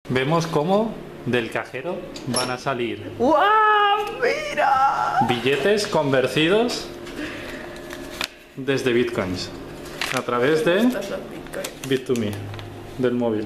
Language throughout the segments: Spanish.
Vemos cómo del cajero van a salir ¡Guau! ¡Mira! billetes convertidos desde bitcoins a través de Bit2Me del móvil.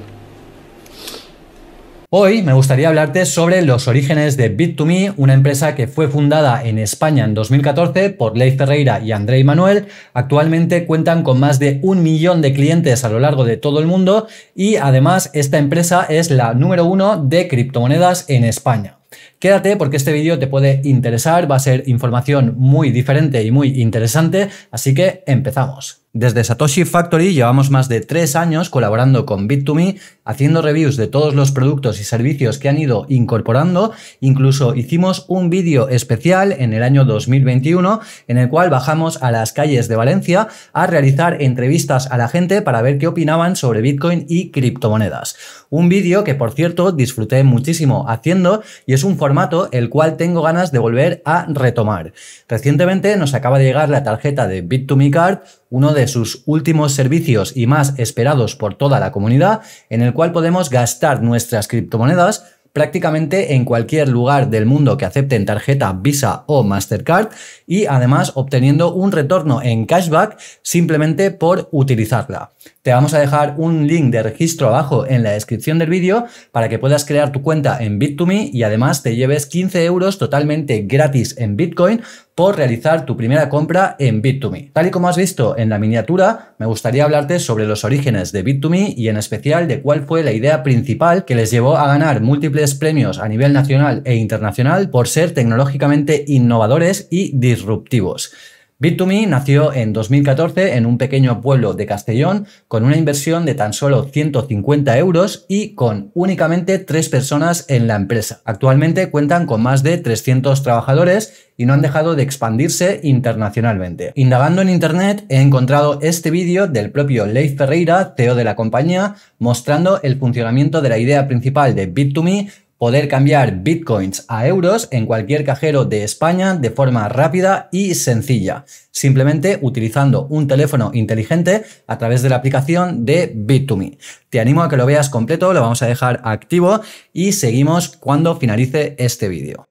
Hoy me gustaría hablarte sobre los orígenes de Bit2Me, una empresa que fue fundada en España en 2014 por Leif Ferreira y Andrei Manuel. Actualmente cuentan con más de 1 millón de clientes a lo largo de todo el mundo y además esta empresa es la número 1 de criptomonedas en España. Quédate porque este vídeo te puede interesar, va a ser información muy diferente y muy interesante, así que empezamos. Desde Satoshi Factory llevamos más de 3 años colaborando con Bit2Me, haciendo reviews de todos los productos y servicios que han ido incorporando. Incluso hicimos un vídeo especial en el año 2021 en el cual bajamos a las calles de Valencia a realizar entrevistas a la gente para ver qué opinaban sobre Bitcoin y criptomonedas. Un vídeo que, por cierto, disfruté muchísimo haciendo y es un formato el cual tengo ganas de volver a retomar. Recientemente nos acaba de llegar la tarjeta de Bit2Me Card, uno de sus últimos servicios y más esperados por toda la comunidad, en el cual podemos gastar nuestras criptomonedas prácticamente en cualquier lugar del mundo que acepten tarjeta Visa o Mastercard y además obteniendo un retorno en cashback simplemente por utilizarla. Te vamos a dejar un link de registro abajo en la descripción del vídeo para que puedas crear tu cuenta en Bit2Me y además te lleves 15 euros totalmente gratis en Bitcoin por realizar tu primera compra en Bit2Me. Tal y como has visto en la miniatura, me gustaría hablarte sobre los orígenes de Bit2Me y en especial de cuál fue la idea principal que les llevó a ganar múltiples premios a nivel nacional e internacional por ser tecnológicamente innovadores y disruptivos. Bit2Me nació en 2014 en un pequeño pueblo de Castellón con una inversión de tan solo 150 euros y con únicamente 3 personas en la empresa. Actualmente cuentan con más de 300 trabajadores y no han dejado de expandirse internacionalmente. Indagando en internet he encontrado este vídeo del propio Leif Ferreira, CEO de la compañía, mostrando el funcionamiento de la idea principal de Bit2Me: poder cambiar bitcoins a euros en cualquier cajero de España de forma rápida y sencilla, simplemente utilizando un teléfono inteligente a través de la aplicación de Bit2Me. Te animo a que lo veas completo, lo vamos a dejar activo y seguimos cuando finalice este vídeo.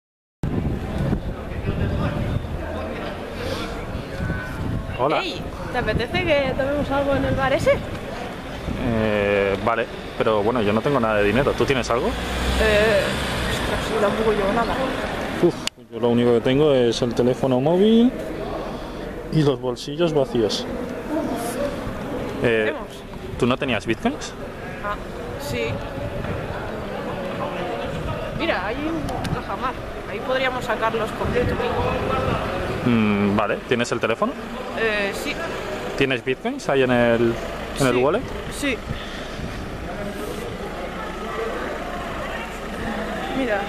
Hola. Hey, ¿te apetece que tomemos algo en el bar ese? Vale, pero bueno, yo no tengo nada de dinero. ¿Tú tienes algo? Ostras, sí, tampoco llevo nada. Yo lo único que tengo es el teléfono móvil y los bolsillos vacíos. ¿Vemos? ¿Tú no tenías bitcoins? Ah, sí. Mira, hay un Cajamar. Ahí podríamos sacarlos con Bit2Me. Vale, ¿tienes el teléfono? Sí. ¿Tienes bitcoins ahí en el wallet? Sí. Mira.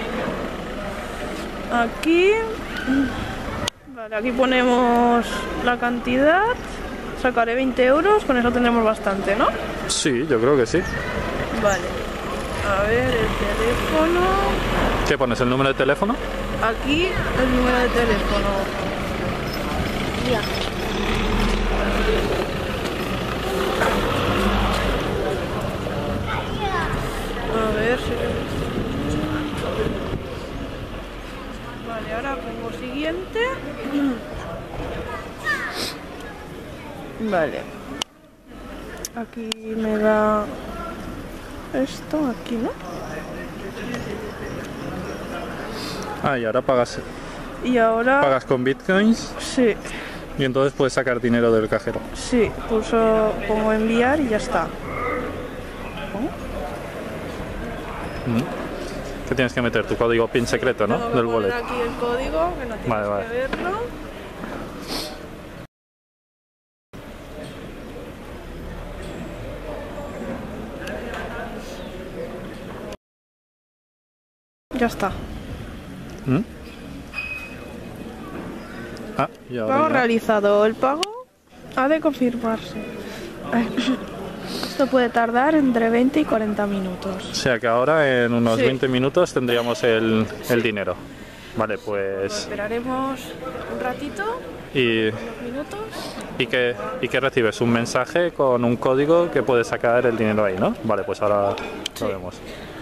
Aquí. Vale, aquí ponemos la cantidad. Sacaré 20 euros, con eso tendremos bastante, ¿no? Sí, yo creo que sí. Vale. A ver, el teléfono. ¿Qué pones? ¿El número de teléfono? Aquí el número de teléfono. Ya. A ver si... Vale, ahora pongo siguiente. Vale. Aquí me da esto, aquí, ¿no? Ah, y ahora pagas con bitcoins Sí, y entonces puedes sacar dinero del cajero. sí, pongo enviar y ya está. ¿Qué tienes que meter? Tu código PIN secreto, ¿no? Tengo que Del poner wallet. aquí el código, que no tienes Vale. que verlo. Ya está. Ah, y ahora Pago ya. realizado. El pago ha de confirmarse. Esto puede tardar entre 20 y 40 minutos. O sea que ahora en unos Sí. 20 minutos tendríamos el dinero. Vale, pues... Esperaremos un ratito, ¿Y, unos minutos. y qué recibes? Un mensaje con un código que puedes sacar el dinero ahí, ¿no? Vale, pues ahora Sí. lo vemos.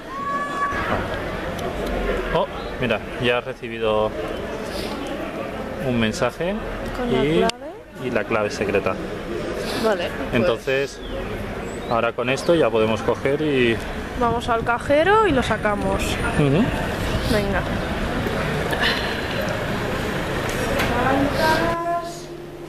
Oh, mira, ya has recibido un mensaje ¿Con la clave? y la clave secreta. Vale. Pues Entonces, ahora con esto ya podemos coger y... vamos al cajero y lo sacamos. Ujú. Venga. Plantas.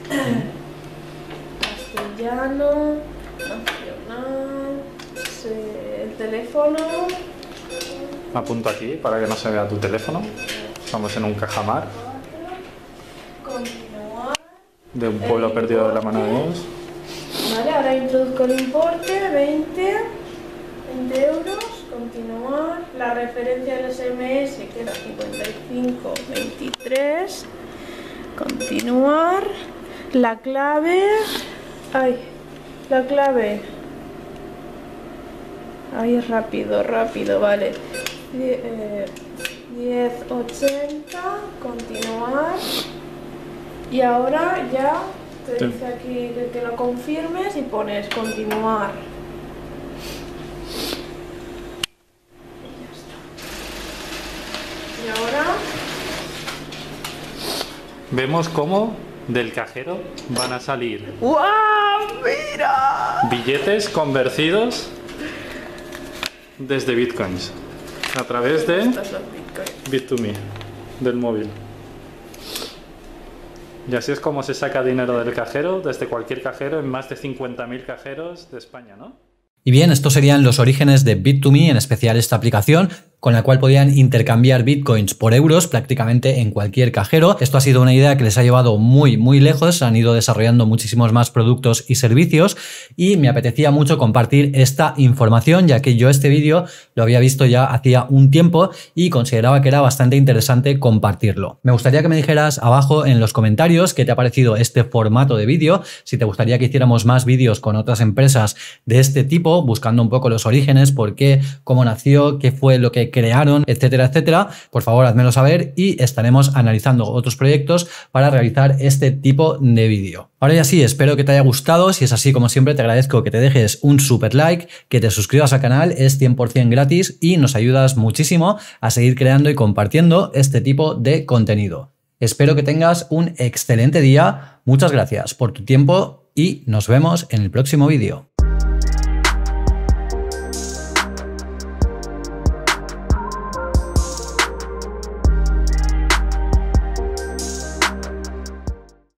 Castellano. Nacional. El teléfono. Apunto aquí para que no se vea tu teléfono. Estamos en un Cajamar Continuar. de un pueblo perdido de la mano de Dios. Vale, ahora introduzco el importe, 20 euros, continuar, la referencia del SMS que era 5523, continuar, la clave, rápido, vale, 1080, continuar, y ahora ya te dice aquí que lo confirmes y pones continuar. Y ya está. Y ahora Vemos cómo del cajero van a salir ¡guau! ¡Mira! billetes convertidos desde bitcoins a través de Estos son Bitcoin. Bit2Me del móvil. Y así es como se saca dinero del cajero, desde cualquier cajero, en más de 50.000 cajeros de España, ¿no? Y bien, estos serían los orígenes de Bit2Me, en especial esta aplicación, con la cual podían intercambiar bitcoins por euros prácticamente en cualquier cajero. Esto ha sido una idea que les ha llevado muy lejos, han ido desarrollando muchísimos más productos y servicios y me apetecía mucho compartir esta información, ya que yo este vídeo lo había visto ya hacía un tiempo y consideraba que era bastante interesante compartirlo. Me gustaría que me dijeras abajo en los comentarios qué te ha parecido este formato de vídeo, si te gustaría que hiciéramos más vídeos con otras empresas de este tipo, buscando un poco los orígenes, por qué, cómo nació, qué fue lo que crearon, etcétera, etcétera. Por favor, házmelo saber y estaremos analizando otros proyectos para realizar este tipo de vídeo. Ahora ya sí, espero que te haya gustado. Si es así, como siempre, te agradezco que te dejes un super like, que te suscribas al canal, es 100% gratis y nos ayudas muchísimo a seguir creando y compartiendo este tipo de contenido. Espero que tengas un excelente día. Muchas gracias por tu tiempo y nos vemos en el próximo vídeo.